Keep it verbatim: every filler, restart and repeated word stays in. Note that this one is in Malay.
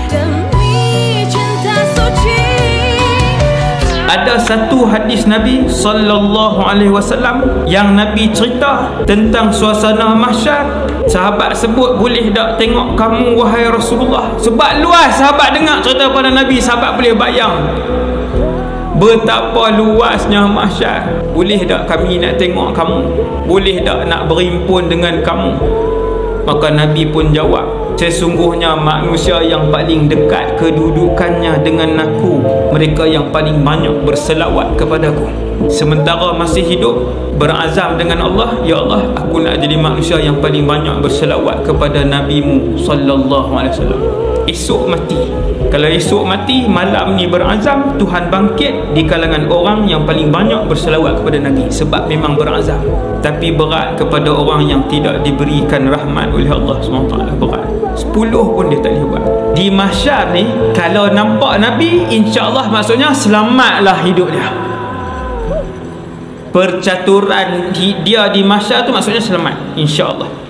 Ada satu hadis Nabi sallallahu alaihi wasallam yang Nabi cerita tentang suasana mahsyar. Sahabat sebut, boleh tak tengok kamu wahai Rasulullah? Sebab luas sahabat dengar cerita pada Nabi, sahabat boleh bayang betapa luasnya mahsyar. Boleh tak kami nak tengok kamu? Boleh tak nak berimpun dengan kamu? Maka Nabi pun jawab, sesungguhnya manusia yang paling dekat kedudukannya dengan aku, mereka yang paling banyak berselawat kepadaku. Sementara masih hidup, berazam dengan Allah, ya Allah, aku nak jadi manusia yang paling banyak berselawat kepada Nabi-Mu sallallahu alaihi wasallam. Esok mati, kalau esok mati, malam ni berazam, Tuhan bangkit di kalangan orang yang paling banyak berselawat kepada Nabi, sebab memang berazam. Tapi berat kepada orang yang tidak diberikan rahmat oleh Allah subhanahu wa taala, berat. Sepuluh pun dia tak boleh buat. Di mahsyar ni, kalau nampak Nabi, insya-Allah maksudnya selamatlah hidup dia. Percaturan dia di mahsyar tu maksudnya selamat, insya-Allah.